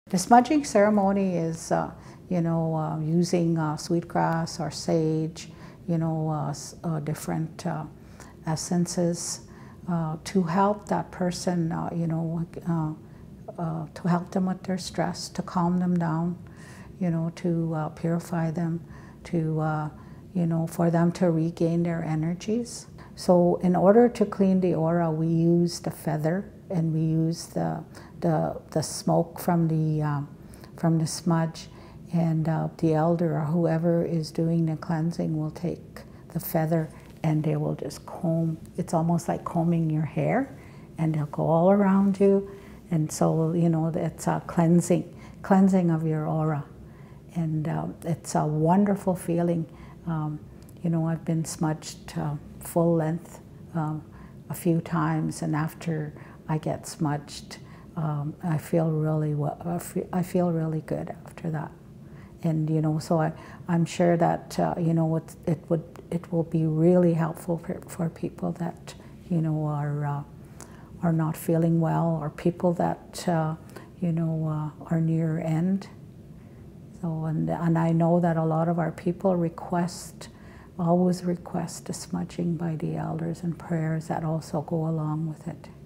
The smudging ceremony is, using sweetgrass or sage, different essences to help that person, to help them with their stress, to calm them down, to purify them, to, for them to regain their energies. So in order to clean the aura, we use the feather and we use the smoke from the smudge, and the elder or whoever is doing the cleansing will take the feather and they will just comb. It's almost like combing your hair, and they'll go all around you, and so it's a cleansing of your aura, and it's a wonderful feeling. I've been smudged full length a few times, and after I get smudged, I feel really well. I feel really good after that, and so I'm sure that it will be really helpful for people that are not feeling well, or people that are near end. So and I know that a lot of our people always request the smudging by the elders and prayers that also go along with it.